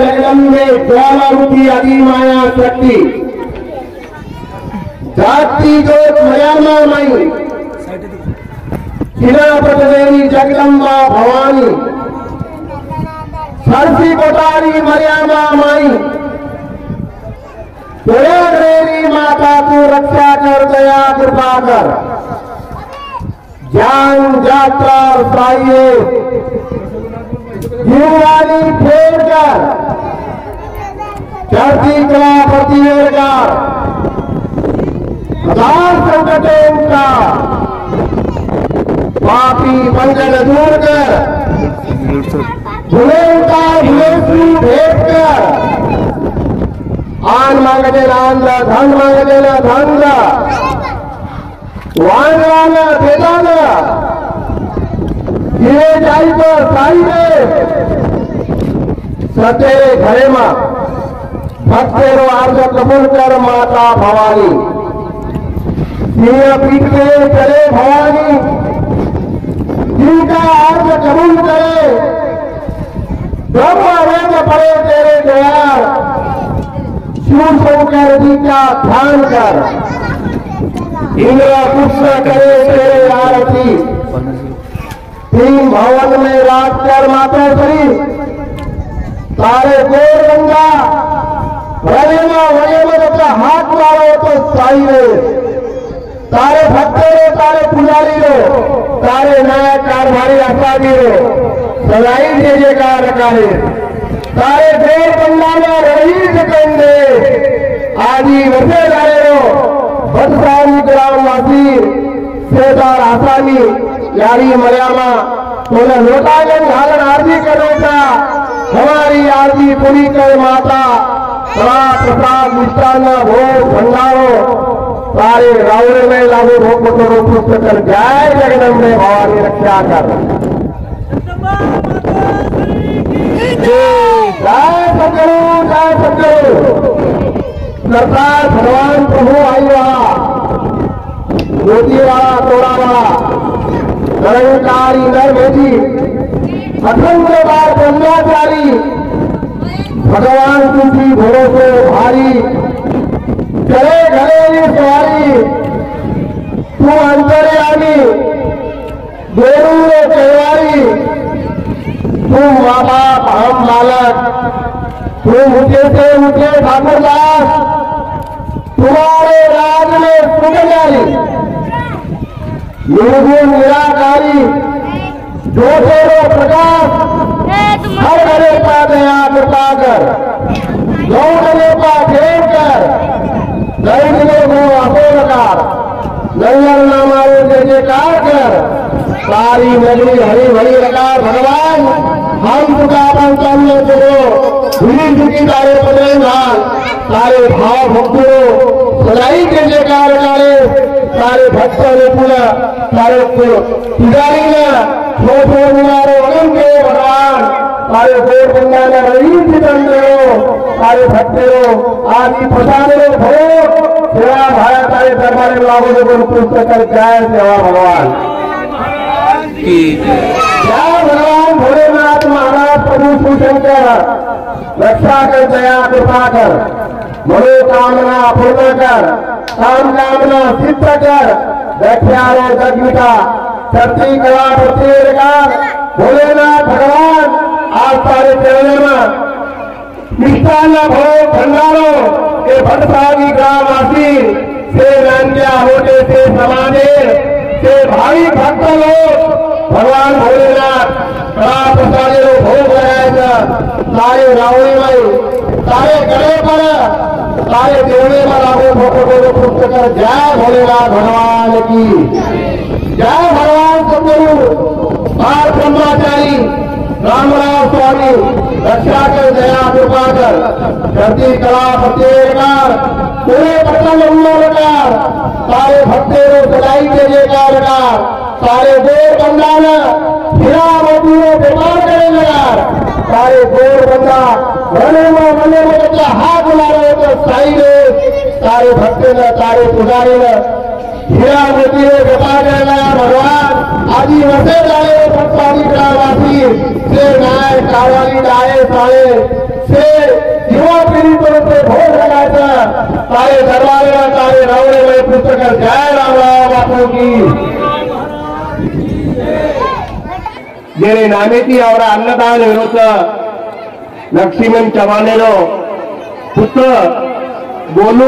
जगदम्बे ज्वाला रूपी आदि माया शक्ति जाति जोत मयामा माई देवी जगदम्बा भवानी सरसी कोटारी मरियामा माई देवी माता को रक्षा कर दया कृपा कर ज्ञान यात्रा चाहिए जीवानी फेर कर चढ़ती कला प्रतिवेदकार हजार संकटों का पापी मंगल दूर कर भुले का भुलेसु भेद कर आन मांग देना आंध्र धन मांग देना धंधा वान वाला देदाना ये जाई तो साई दे सतेरे घरे मां भक्तेरो आर्ज कबूल कर माता भवानी सिंह पीठ पे चले भवानी जिनका आर्ज कबूल करे ब्रह्म वेद पड़े तेरे द्वार शिव शंकर जी का ध्यान कर इंद्र पुष्प करे तेरे आरती तीन भवन में राज कर माता श्री तारे गोर गंगा वरेमा का हाथ मारो तो साई रे तारे भक्तों रो तारे पुजारी रो तारे नया कारभारी आसादी रो सदाई जे जयकार करे तारे गोर गंगा में रही सकंदे आदि वसे जाए रो बदसारी ग्रामवासी सेदार आसानी यारी मरियामा तोने लोटागन घालन आरती करेगा हमारी आरती पूरी कर माता कला प्रसाद मिष्टान भोग भंडारो सारे रावण में लागू भोग को पुष्ट कर जय जगदम्बे भवानी रक्षा कर जय सद्गुरु सरकार भगवान प्रभु आई रहा ज्योति वाला तोड़ा वाला निरंकारी नर भेजी अखंड बार ब्रह्मचारी भगवान तुझी भरोसे भारी चले घरे ये सवारी तू अंतर्यामी देरू कहवारी तू माँ बाप हम बालक तू मुझे से मुझे ठाकुर दास तुम्हारे राज में सुगंधारी निर्गुण निराकारी जो तेरो प्रकाश हर घरे का दया कृपा कर गौड़े का घेर कर दैनिक को अपोलकार नंगर नामारो जय जयकार कर सारी नगरी हरी भरी लगा भगवान हम तुका पंचामने करो धुली झुकी तारे पदे नाल सारे भाव भक्तों सदाई जय जयकार करे सारे भक्तों ने पूरा सारे पुजारी ने के भगवान सारे गोर गंगा ने रही सारे भक्तों आदि प्रसाद भोग सेवा भाया सारे दरबार लागू को पुष्ट कर जय सेवा भगवान जय भगवान भोलेनाथ महाराज प्रभु शिवशंकर रक्षा कर दया कृपा कर मनोकामना पूर्ण कर काम कामना सिद्ध कर व्याख्यारो जगमिटा धरती कला प्रतिकार भोलेनाथ भगवान आज सारे चरणों में मिष्टान भोग भंडारो के भटसागी ग्रामवासी से नान्या होने से समाने से भाई भक्त लोग भगवान भोलेनाथ कला प्रसादी भोग लगाएगा सारे रावणी में सारे गले पर सारे देवने में लागू भोग को पुष्ट कर जय भोलेनाथ भगवान की जय भगवान सद्गुरु बाल ब्रह्मचारी रामराव स्वामी रक्षा कर दया कृपा कर धरती कला प्रतिकार पूरे पटन उल्लोकार सारे भक्तों सदाई के जयकार सारे गोर बंदाना हिरा मोती बेकार करे लगा सारे गोर बंदा मने में हाथ बुला रहे तो साई सारे भक्त ने सारे पुजारी ने हीरा मोती व्यापार करेगा भगवान आदि वसे जाए भक्तादी ग्रामवासी से नाय कावाली डाए सारे से युवा पीढ़ी को भोग लगाता तारे दरबार तारे रावणे में पुस्तक जय राम बापू की जेने नामेती ಅವರ ಅನ್ನದಾನ ವಿರೋಧ लक्ष्मण चव्हाणेलो पुत्र गोलू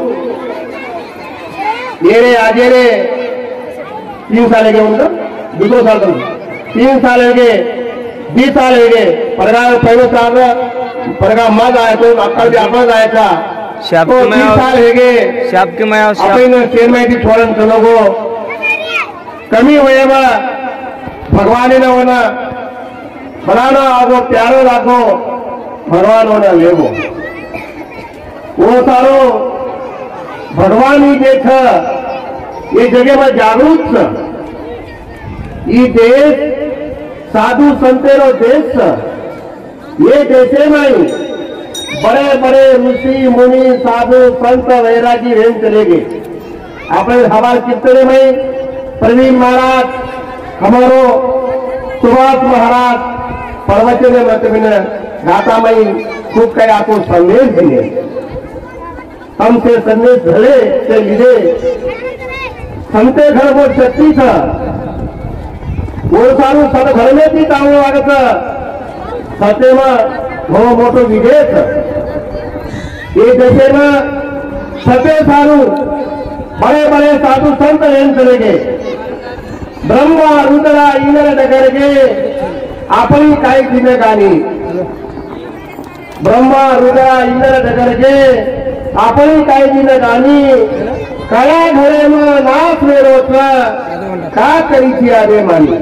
येरे आजेरे 3 साल के उनको 2 साल 3 साल के 20 साल के परगा पहले साल परगा मत आया तो अक्कल भी अपन आया था तो 3 साल है शाप के मैं अपन शेर में भी छोड़न चलो को कमी हुए बा भगवान ने होना बनाना आगो प्यारो रखो भगवान होना लेवो वो सारो भगवान ही देख ये जगह में जागरूक ये देश साधु संतेरो देश ये देशे में बड़े बड़े ऋषि मुनि साधु संत वैरागी रेन चले गए अपने हमारे चित्तरे में प्रवीण महाराज हमारो सुभाष महाराज प्रवचन में गाता में खूब कई आपको संदेश दिए हमसे संदेश भले से लीधे संते घर वो शक्ति था वो सारू सद घर में भी ताऊ लागत सत्य में वो मोटो विवेक ये देशे में सत्य सारू बड़े बड़े साधु संत रेन चले गए ब्रह्मा रुद्र इंद्र डगर के अपनी काही जिम्मेदारी ब्रह्मा रुद्र इंद्र डगर के अपनी काही जिम्मेदारी कया घरे में नाथ में रोच का करी थी आदे मानी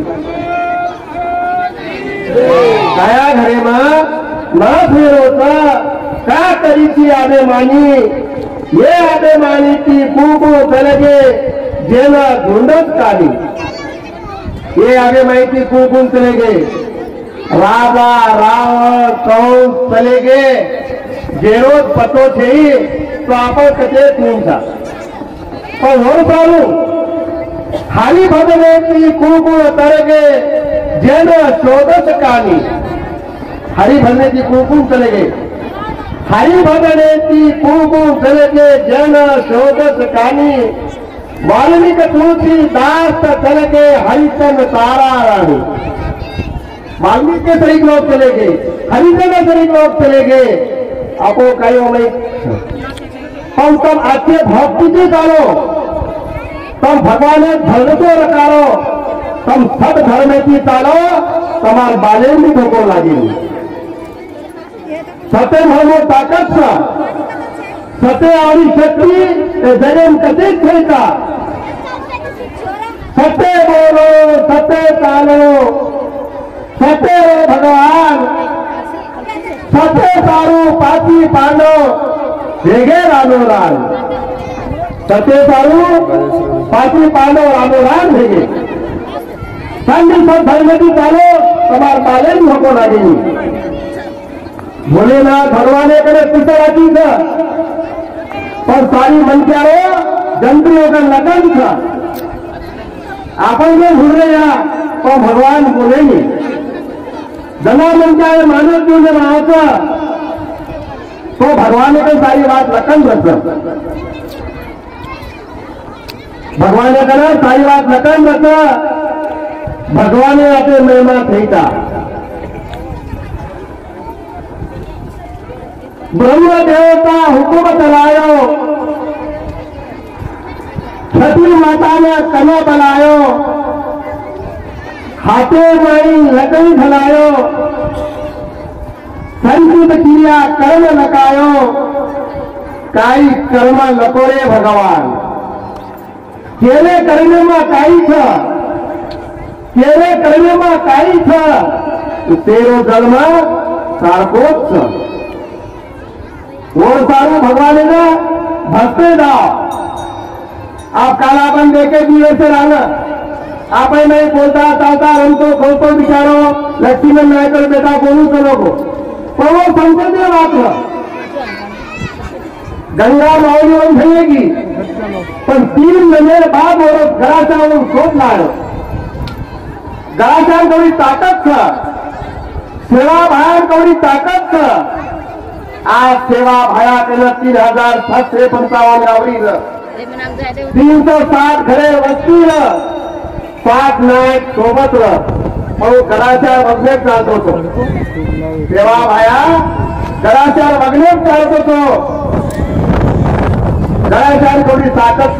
कया घरे में नाथ में रोच का करी थी आदे मानी ये आदे मानी थी कुकु चलगे जेना ढूंढत काली ये आगे माहिती कुकून चले गए राजा रावण कंस चले गए जेरोज पतो छे तो आप कते कून था पर हो सारू हाली भगने की कुकून तर गए जेन चौदस कानी हरी भरने की कुकून चले गए हरी भगने की कुकून चले गए जेन चौदस कानी वाल्मीक तुलसी दास चल के हरिचंद तारा रानी वाल्मीकि के शरीक लोग चले गए हरिचंद शरीक लोग चले गए आपको कहो नहीं हम तम अच्छे भक्ति से डालो तम भगवान धर्म को रखारो तम सब धर्म की डालो तमार बाले भी धोको लागे सत्य धर्मो ताकत सत्य और शक्ति जगह कते खेलता सत्य बोलो सत्य चालो सत्य भगवान सत्य सारू पाची पांडो भेगे रानो रान सत्य सारू पाची पांडो रानो रान भेगे संधि सब धर्म की चालो तमार बाले होको लागे भोलेनाथ भगवान करे पितराची था पर सारी मन प्यारो जंत्रियों का लगन था अपन जो भूल रहे तो भगवान बोलेंगे जना मन चाहे मानव क्यों जब आता तो भगवान को सारी बात लखन रख भगवान ने कहा सारी बात लखन रख भगवान ने अपने महिमा फेंका ब्रह्म देवता हुकुम चलायो छठी माता ने कनो बनायो हाथे माई लकड़ी धलायो संचित किया कर्म लकायो काई कर्म लकोरे भगवान केले कर्म में काई छ केले कर्म में काई छ तेरो जन्म सारकोच छ और सारू भगवान ने भक्ति दाओ आप कालापन देखे दिए से रहना आप ही नहीं बोलता चाहता हमको खोलतो बिचारो लक्ष्मण नायकर बेटा बोलू चलो को तो वो संसदीय बात है गंगा मौली बन जाएगी पर 3 महीने बाद वो गराचार सोच लाए गराचार कौड़ी ताकत था सेवा भार कौड़ी ताकत था आज सेवा भाया केलं 3755 गावडील 360 घरे वस्तील 7 नाईक सोबत म्हणून गडाच्या वगनेत चालत होतो सेवा भाया गडाच्या वगनेत चालत होतो गडाच्या थोडी ताकद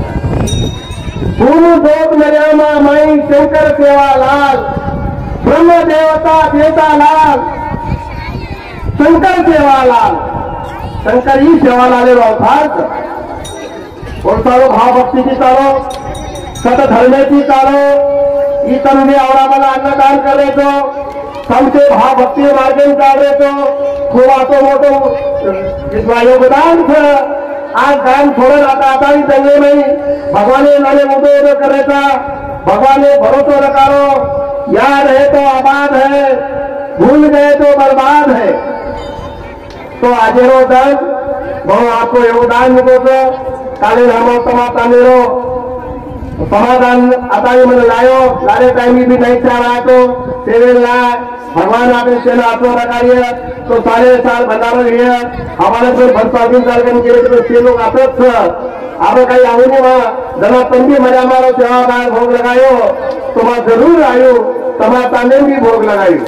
गुरु दोग नर्यामा माई शंकर सेवालाल ब्रह्मदेवता देवतालाल शंकर सेवालाल शंकर ही सेवालाले अर्थात चालो भावभक्तीची चालो सतधर्मेची चालो ही तरुणी आवडा अन्नदान करायचो समते भावभक्ती मार्गे चालवायचो खूप असं मोठं योगदान आज दान थोडं आता त्यांनी नाही भगवाने नाले उदय करायचा भगवाने भरोसा रखारो याद है तो आबाद है भूल गए तो बर्बाद है तो आजेरो दन बहु आपको योगदान मिळतो काले हम समाधानेरो समाधान आता मैंने लायो लारे टाइम भी नहीं चाह रहा तो तेरे लाए भगवान आपने सेना आपको लगाइए तो सारे साल भंडारा लिए हमारे को भरपाई कार्यक्रम के लिए तो लोग आप काही आऊ नहीं वहाँ जना तंबी मजा मारो सेवा भोग लगायो तो मैं जरूर आयो तमाता ने भी भोग लगाई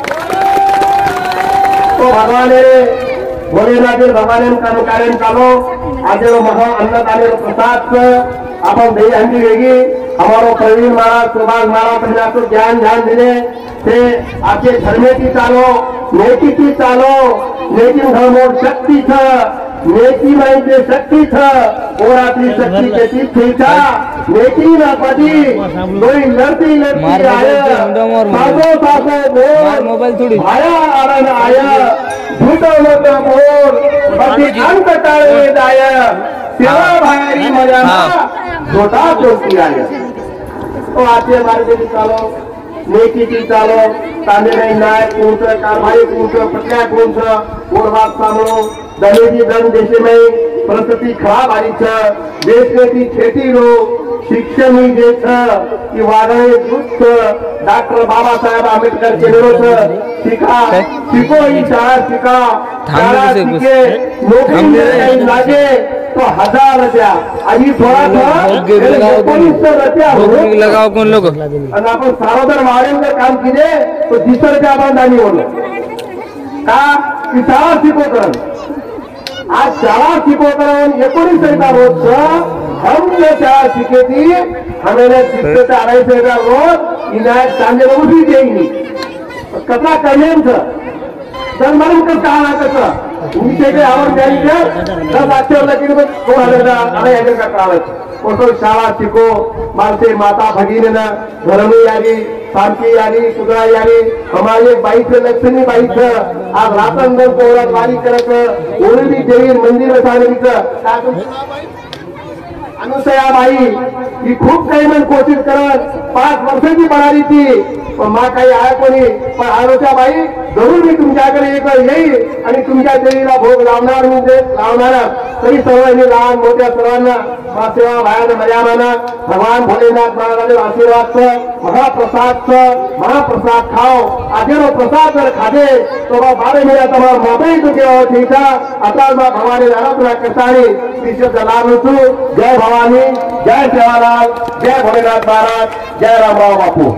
तो भगवान भोलेनाथ भगवान कार्य चालो आज महा अन्नदाने प्रसाद अपन दही हंडी वेगी हमारो प्रवीण महाराज सुभाष महाराज पहले आपको ज्ञान ध्यान दिले थे आपके धर्मे की चालो नेकी की चालो नेकी धर्मो शक्ति था नेकी माई के शक्ति था और अपनी शक्ति के तीर्थ था नेकी न पदी कोई लड़ती आया सासो बोल मोबाइल थोड़ी आया आरण आया झूठो मोटो बोल बदी अंत टाळे दाया सेवा भारी मजा छोटा चोटी आया तो आते मार्गे की चालो नेकी की चालो तांबे नहीं नाय कौन कारभाई कौन पटल्या कौन पूर्वात सामनो दलेजी दन देश में परिस्थिति खराब आली देश में की खेती लो शिक्षण ही जे की वादळे दुष्ट डॉक्टर बाबासाहेब आंबेडकर केलेलो शिका शिको ही शाळा शिका शाळा शिके नोकरी लागे तो 1000 रुपया अभी थोड़ा सा 1900 रुपया लगाओ कौन लोग आपण सारोदर वाढेंगे काम किए तो 20 रुपया बांधानी होलो का की शाळा शिकवतो आज शाळा शिकवतो 19 रुपया रोज हम जो शाळा शिकेती हमें 250 से 250 रुपया रोज इनायत चांदे भी देंगी कसा कमेन जनमरण का कहा कसं तुमचे काही आवड द्यायची 10 आठवड्याला की 2000 का काढत कोणतो शाळा शिको मानसे माता भगिनीना धर्मी यारी शांती यारी सुधरा यारी हमारे बाईक लक्ष्मी बाईक आज रातंदर पोरात वारी करत ओळी देवी मंदिर सांगितलं अनुसयाबाई ही खूप काही मन कोशिश करत 5 वर्षाची बनारी ती पण मा काही आहे कोणी पण अनुसयाबाई जरूर मी तुमच्याकडे येईल आणि तुमच्या देवीला भोग लावणार तरी सर्वांनी लहान मोठ्या सर्वांना सेवा भायानं मर्यादानं भगवान भोलेनाथ महाराज आशीर्वाद महाप्रसाद खाओ आजेरो प्रसाद जर खादे तो 12 मिनिटा तुम्हाला मोबाईल तो केव्हा ठेचा आता भगवान आराधना करताना विशेष लाभ होतो जय भवानी जय सेवालाल जय भोलेनाथ महाराज जय रामराव बापू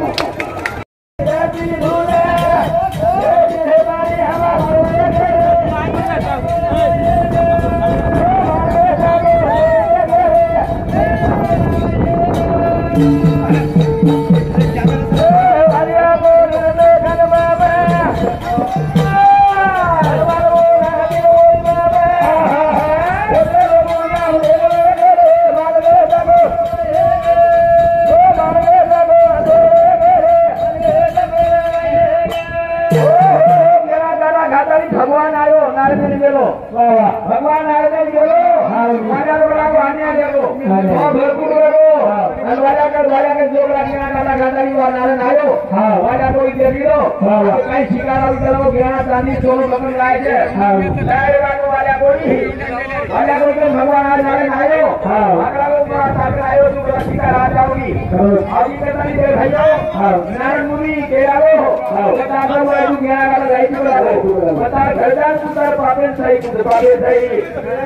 भगवान आयो नारद गेलो भगवान नारद गेलो माझ्या लोकांना आणण्या गेलो भरपूर गेलो वाड्याकडे जोग लागला गाला गादारी नारद आयो वाड्या कोई गेलो काही शिकारा गेलो ज्ञान चांदी सोनं बघून जायचे डायरेक्ट वाड्या कोई भगवान आज नारद आयो आगला लोक सागर आयो तू शिकारा जाऊगी अभी कदानी दे भाइयो नारद मुनि के आयो कथा कर ज्ञान गाला जायचे बता घरदार पुत्र बापेन सही कुछ बापे सही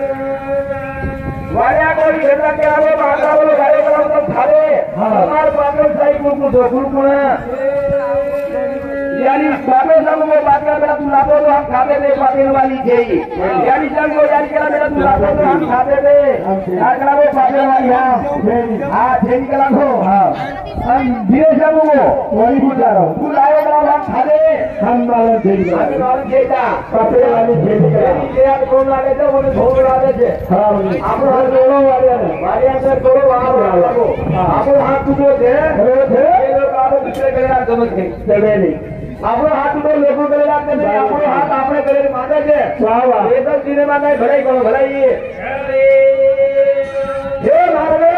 वाया कोई घेरा के आवो माता बोलो गाड़ी करो तो खाले हमार बापेन सही कुछ यानी बापे सब वो बात का मेरा तुम लातो तो हम खाते थे बापेन वाली जेई यानी जब वो यानी करा मेरा तुम लातो तो हम खाते थे आकड़ा वो बापेन वाली हां जेई करा हो हम धीरे सब वो वही बुझा रहा हूं तू लाए करा हम खाते हम वाला जेई करा हम जेईता बापेन वाली जेई करा ये आप कौन लागे थे वो भोग लागे थे हां आप दोनों वाले से दोनों वहां लगो आप हाथ टूटो थे ये लोग आप दूसरे करेगा समझ के चले नहीं આપણો હાથ તો લોકો કરે રાખે છે આપણો હાથ આપણે કરે માંગે છે વાહ વાહ એ તો સિનેમા નહીં ભરાઈ ગયો ભરાઈ એ મારે